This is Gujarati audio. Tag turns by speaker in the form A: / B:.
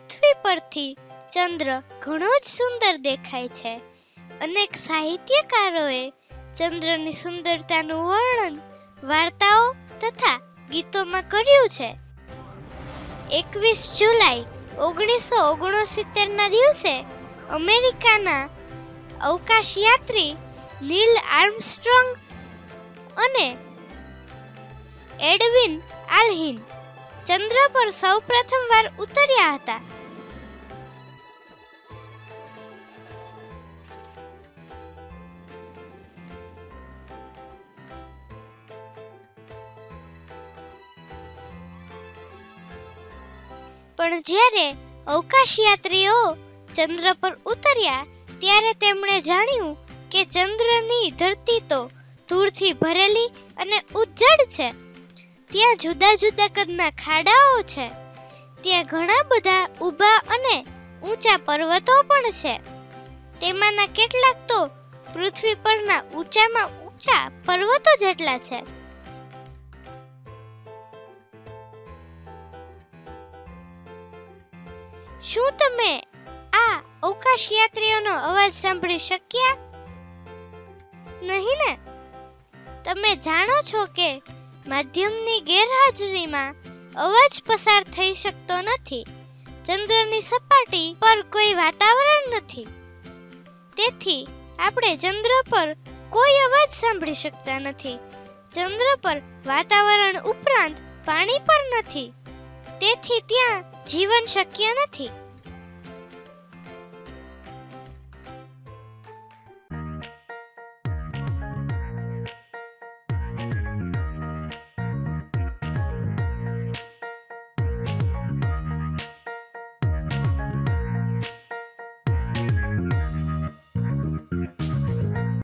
A: પૃથ્વી પરથી ચંદ્ર ઘણો જ સુંદર દેખાય છે. અનેક સાહિત્યકારોએ ચંદ્રની સુંદરતાનું વર્ણન વાર્તાઓ તથા ગીતોમાં કર્યું છે. 21 જુલાઈ 1969 ના દિવસે અમેરિકાના અવકાશયાત્રી નીલ આર્મસ્ટ્રોંગ અને એડવિન આલ્હિન ચંદ્ર પર સૌપ્રથમવાર ઉતર્યા હતા. પણ જ્યારે અવકાશયાત્રીઓ ચંદ્ર પર ઉતર્યા ત્યારે તેમણે જાણ્યું કે ચંદ્રની ધરતી તો ધૂળથી ભરેલી અને ઉજ્જડ છે. ત્યાં જુદા જુદા કદના ખાડાઓ છે. ત્યાં ઘણા બધા ઊભા અને ઊંચા પર્વતો પણ છે. તેમાંના કેટલાક તો પૃથ્વી પરના ઊંચામાં ઊંચા પર્વતો જેટલા છે. શું તમે આ અવકાશયાત્રીઓનો અવાજ સાંભળી શક્યા? નહીં ને? તમે જાણો છો કે માધ્યમની ગેરહાજરીમાં અવાજ પસાર થઈ શકતો નથી. ચંદ્રની સપાટી પર કોઈ વાતાવરણ નથી. તેથી આપણે ચંદ્ર પર કોઈ અવાજ સાંભળી શકતા નથી. ચંદ્ર પર વાતાવરણ ઉપરાંત પાણી પણ નથી. તેથી ત્યાં જીવન શક્ય નથી.